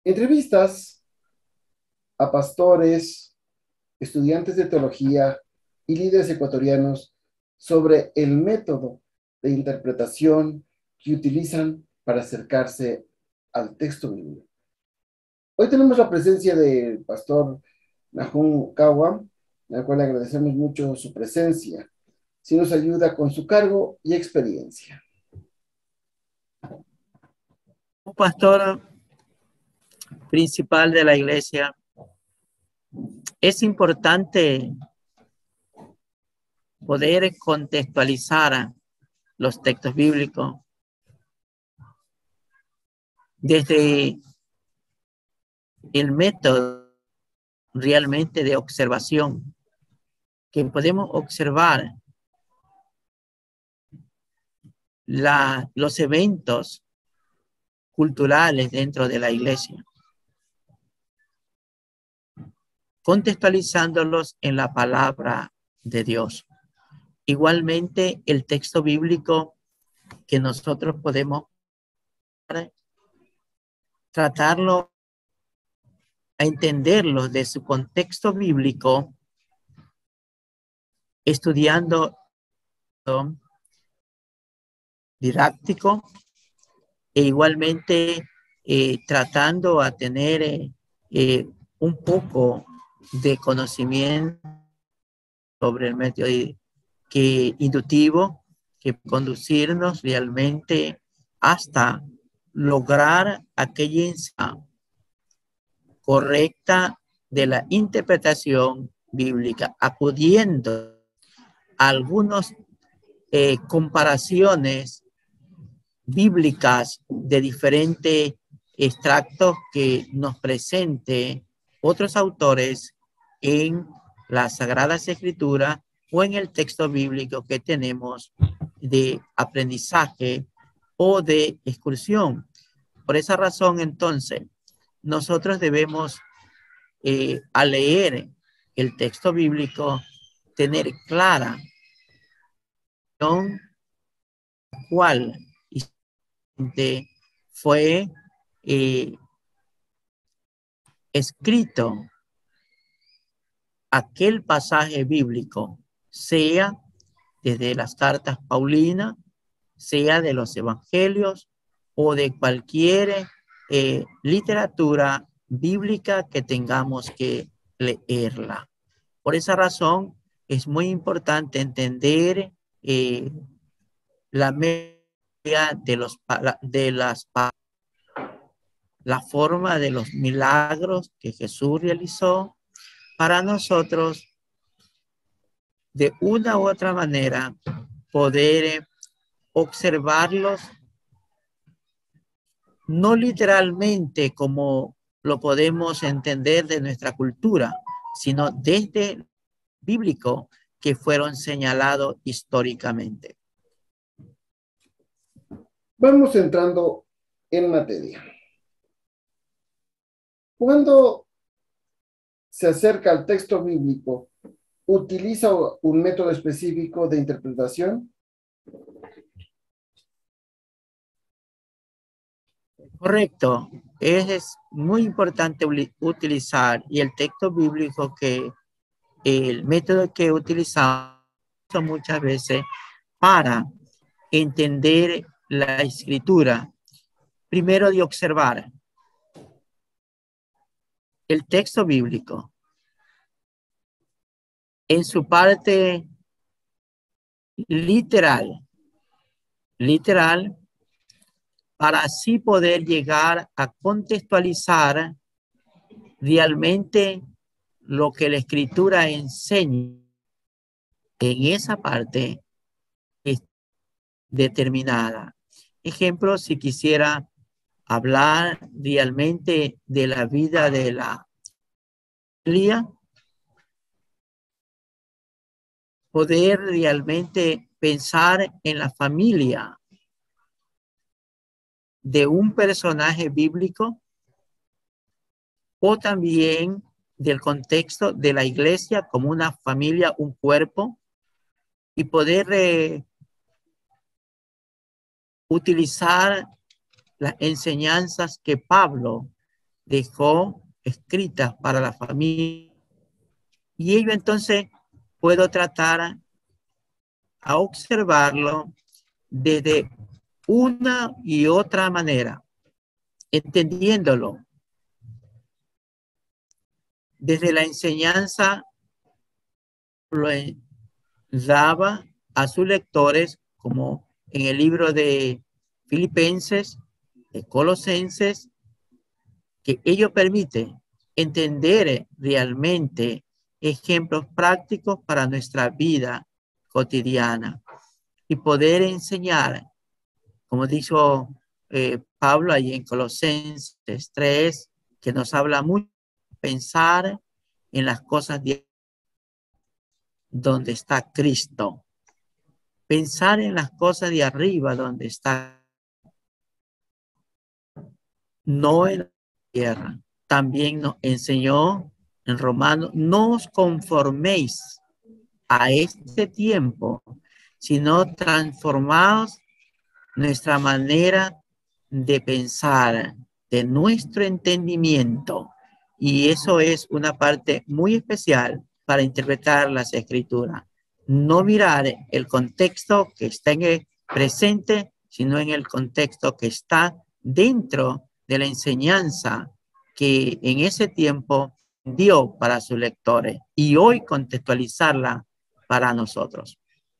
Entrevistas a pastores, estudiantes de teología y líderes ecuatorianos sobre el método de interpretación que utilizan para acercarse al texto bíblico. Hoy tenemos la presencia del pastor Nahum Kawa, al cual agradecemos mucho su presencia. Si nos ayuda con su cargo y experiencia. Un pastor principal de la iglesia, es importante poder contextualizar los textos bíblicos desde el método realmente de observación, que podemos observar los eventos culturales dentro de la iglesia, contextualizándolos en la palabra de Dios. Igualmente, el texto bíblico que nosotros podemos tratarlo, a entenderlo de su contexto bíblico, estudiando didáctico e igualmente tratando a tener un poco de conocimiento sobre el método inductivo que conducirnos realmente hasta lograr aquella correcta de la interpretación bíblica, acudiendo a algunas comparaciones bíblicas de diferentes extractos que nos presente otros autores en las Sagradas Escrituras o en el texto bíblico que tenemos de aprendizaje o de excursión. Por esa razón, entonces, nosotros debemos, al leer el texto bíblico, tener clara cuál fue escrito aquel pasaje bíblico, sea desde las cartas paulinas, sea de los evangelios o de cualquier literatura bíblica que tengamos que leerla. Por esa razón, es muy importante entender la media la forma de los milagros que Jesús realizó para nosotros, de una u otra manera, poder observarlos, no literalmente como lo podemos entender de nuestra cultura, sino desde bíblico que fueron señalados históricamente. Vamos entrando en materia. Cuando se acerca al texto bíblico, ¿utiliza un método específico de interpretación? Correcto. Es muy importante utilizar, y el texto bíblico el método que utilizamos muchas veces para entender la escritura, primero de observar el texto bíblico en su parte literal, para así poder llegar a contextualizar realmente lo que la escritura enseña en esa parte determinada. Ejemplo, si quisiera hablar realmente de la vida de la familia, poder realmente pensar en la familia de un personaje bíblico o también del contexto de la iglesia como una familia, un cuerpo, y poder utilizar las enseñanzas que Pablo dejó escritas para la familia, y ello entonces puedo tratar a observarlo desde una y otra manera, entendiéndolo desde la enseñanza lo daba a sus lectores, como en el libro de Filipenses, de Colosenses, que ello permite entender realmente ejemplos prácticos para nuestra vida cotidiana y poder enseñar, como dijo Pablo ahí en Colosenses 3, que nos habla mucho de pensar en las cosas de donde está Cristo. Pensar en las cosas de arriba donde está, no en la tierra. También nos enseñó en Romanos, no os conforméis a este tiempo, sino transformaos nuestra manera de pensar, de nuestro entendimiento. Y eso es una parte muy especial para interpretar las escrituras. No mirar el contexto que está en el presente, sino en el contexto que está dentro de la enseñanza que en ese tiempo dio para sus lectores y hoy contextualizarla para nosotros.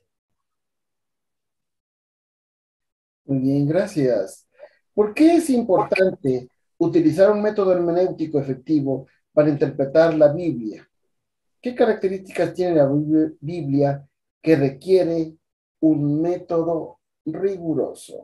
Muy bien, gracias. ¿Por qué es importante utilizar un método hermenéutico efectivo para interpretar la Biblia? ¿Qué características tiene la Biblia que requiere un método riguroso?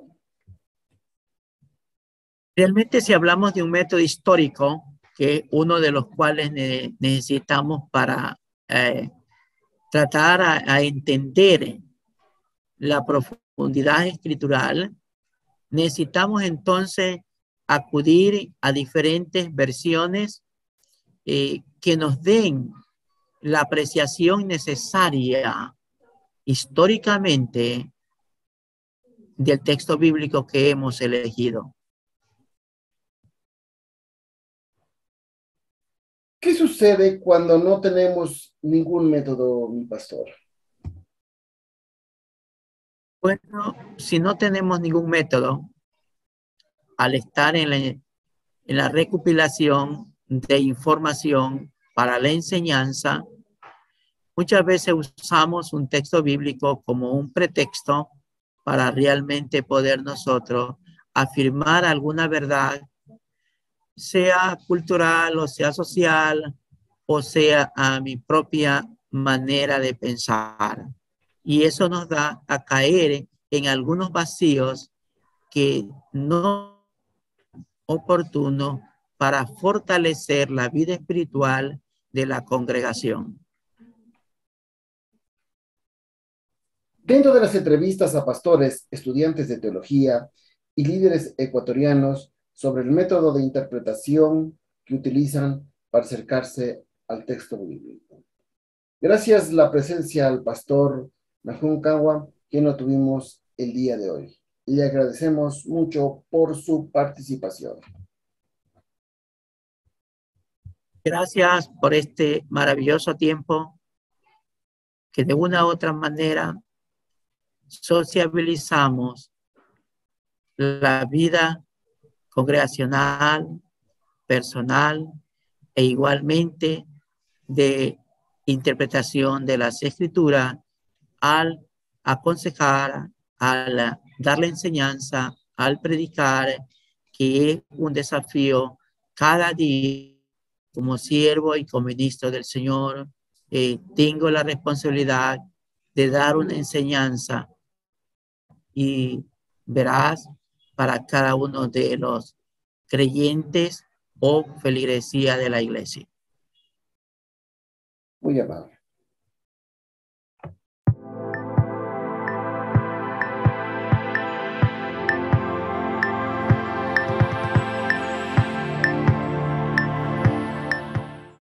Realmente, si hablamos de un método histórico, que es uno de los cuales necesitamos para tratar a entender la profundidad escritural, necesitamos entonces acudir a diferentes versiones que nos den la apreciación necesaria históricamente del texto bíblico que hemos elegido. ¿Qué sucede cuando no tenemos ningún método, mi pastor? Bueno, si no tenemos ningún método, al estar en la recopilación de información para la enseñanza, muchas veces usamos un texto bíblico como un pretexto para realmente poder nosotros afirmar alguna verdad, sea cultural o sea social, o sea a mi propia manera de pensar. Y eso nos da a caer en algunos vacíos que no oportuno para fortalecer la vida espiritual de la congregación. Dentro de las entrevistas a pastores, estudiantes de teología y líderes ecuatorianos sobre el método de interpretación que utilizan para acercarse al texto bíblico. Gracias la presencia al pastor Nahum Kawa, quien lo tuvimos el día de hoy. Le agradecemos mucho por su participación. Gracias por este maravilloso tiempo que de una u otra manera sociabilizamos la vida congregacional, personal e igualmente de interpretación de las escrituras al aconsejar, al dar la enseñanza, al predicar, que es un desafío cada día como siervo y como ministro del Señor. Tengo la responsabilidad de dar una enseñanza y verás para cada uno de los creyentes o feligresía de la iglesia. Muy amable.